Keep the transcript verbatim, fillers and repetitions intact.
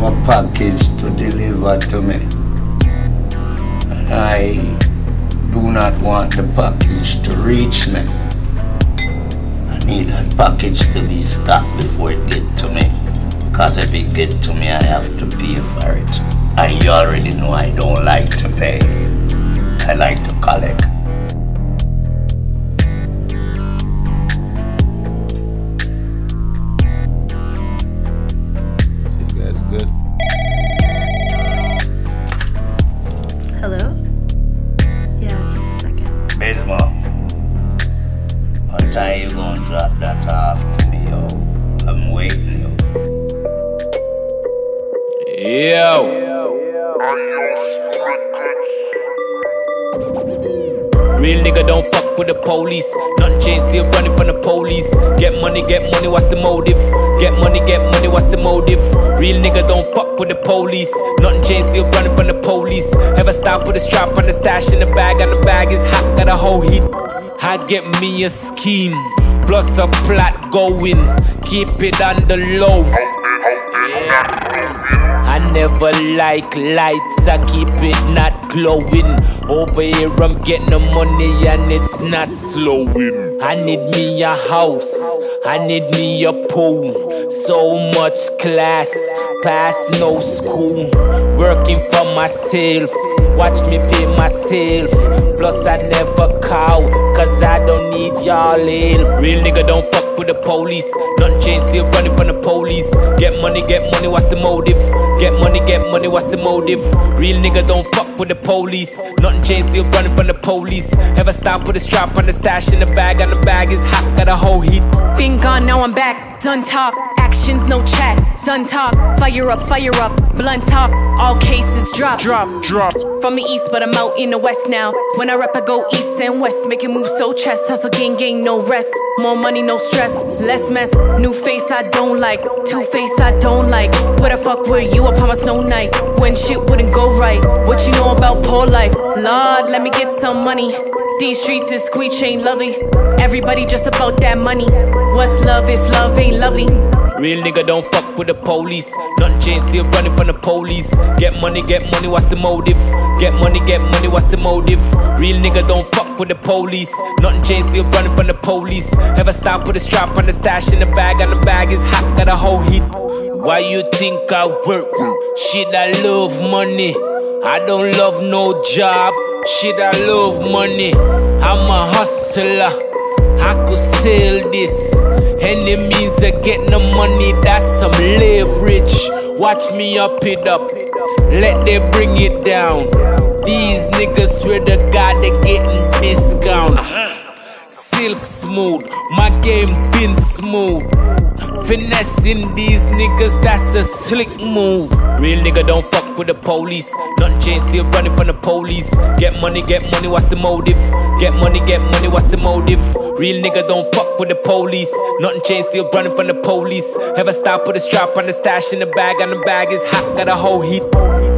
a package to deliver to me. And I do not want the package to reach me. I need that package to be stopped before it get to me. Because if it get to me, I have to pay for it. And you already know I don't like to pay. I like to collect. Good. Hello? Yeah, just a second. Bismo, what time you gonna drop that off to me, yo? I'm waiting, yo. Yo. Real nigga don't fuck with the police. Nothing changed, still running from the police. Get money, get money, what's the motive? Get money, get money, what's the motive? Real nigga don't fuck with the police. Nothing changed, still running from the police. Ever stop with a strap on the stash in the bag, and the bag is hot, got a whole heat. I get me a scheme, plus a plot going. Keep it on the low. I never like lights, I keep it not glowing. Over here I'm getting the money and it's not slowing. I need me a house, I need me a pool. So much class, past no school. Working for myself, watch me pay myself. Plus I never cow, cause I don't need y'all help. Real nigga don't fuck with the police. Nothing changed, still running from the police. Get money, get money, what's the motive? Get money, get money, what's the motive? Real nigga don't fuck with the police. Nothing changed, still running from the police. Ever stop with a strap on the stash in the bag, and the bag is hot, got a whole heat. Been gone, now I'm back. Done talk, actions, no chat. Done talk, fire up, fire up. Blunt talk, all cases drop. Drop, drop. From the east, but I'm out in the west now. When I rap, I go east and west. Make it move so chest. Hustle, gang, gang, no rest. More money, no stress. Less mess. New face, I don't like. Two face, I don't like. Where the fuck were you upon my snow night? When shit wouldn't go right. What you know about poor life? Lord, let me get some money. These streets is squeech ain't lovely. Everybody just about that money. What's love if love ain't lovely? Real nigga don't fuck with the police. Nothing changed, still running from the police. Get money, get money, what's the motive? Get money, get money, what's the motive? Real nigga don't fuck with the police. Nothing changed, still running from the police. Ever stop with a strap on the stash in the bag, and the bag is hot, got a whole heat. Why you think I work? Shit, I love money. I don't love no job. Shit, I love money. I'm a hustler. I could sell this. Any means of getting the money, that's some leverage. Watch me up it up, let them bring it down. These niggas swear to God they getting discount. Silk smooth, my game been smooth. Finessing these niggas, that's a slick move. Real nigga don't fuck with the police. Nothing changed, still running from the police. Get money, get money, what's the motive? Get money, get money, what's the motive? Real nigga don't fuck with the police. Nothing changed, still running from the police. Ever stop with a strap on the stash in the bag, and the bag is hot, got a whole heat.